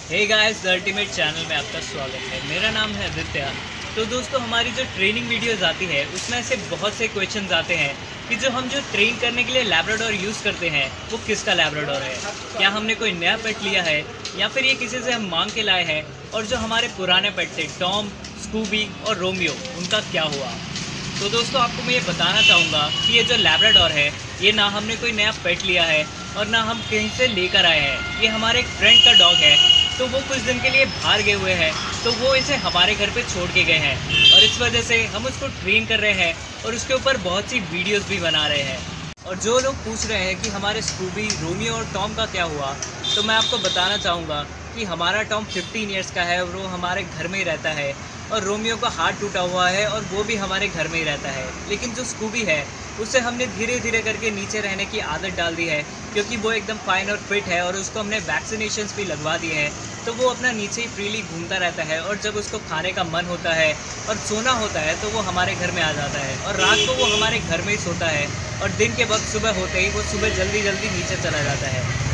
Hey guys, the ultimate channel में आपका स्वागत है। मेरा नाम है आदित्य। तो दोस्तों, हमारी जो ट्रेनिंग वीडियोस आती है उसमें से बहुत से क्वेश्चंस आते हैं कि जो ट्रेन करने के लिए लैब्राडोर यूज़ करते हैं वो किसका लैब्राडोर है। क्या हमने कोई नया पेट लिया है या फिर ये किसी से हम मांग के लाए हैं। और जो हमारे पुराने पेट थे टॉम, स्कूबी और रोमियो, उनका क्या हुआ। तो दोस्तों, आपको मैं ये बताना चाहूँगा कि ये जो लैब्राडोर है ये ना हमने कोई नया पेट लिया है और ना हम कहीं से लेकर आए हैं। ये हमारे एक फ्रेंड का डॉग है। तो वो कुछ दिन के लिए बाहर गए हुए हैं, तो वो इसे हमारे घर पे छोड़ के गए हैं और इस वजह से हम उसको ट्रेन कर रहे हैं और उसके ऊपर बहुत सी वीडियोस भी बना रहे हैं। और जो लोग पूछ रहे हैं कि हमारे स्कूबी, रोमियो और टॉम का क्या हुआ, तो मैं आपको बताना चाहूँगा कि हमारा टॉम 15 ईयर्स का है और वो हमारे घर में ही रहता है। और रोमियो का हाथ टूटा हुआ है और वो भी हमारे घर में ही रहता है। लेकिन जो स्कूबी है उसे हमने धीरे धीरे करके नीचे रहने की आदत डाल दी है, क्योंकि वो एकदम फाइन और फिट है और उसको हमने वैक्सीनेशंस भी लगवा दिए हैं। तो वो अपना नीचे ही फ्रीली घूमता रहता है और जब उसको खाने का मन होता है और सोना होता है तो वो हमारे घर में आ जाता है और रात को वो हमारे घर में ही सोता है। और दिन के वक्त सुबह होते ही वो सुबह जल्दी जल्दी नीचे चला जाता है।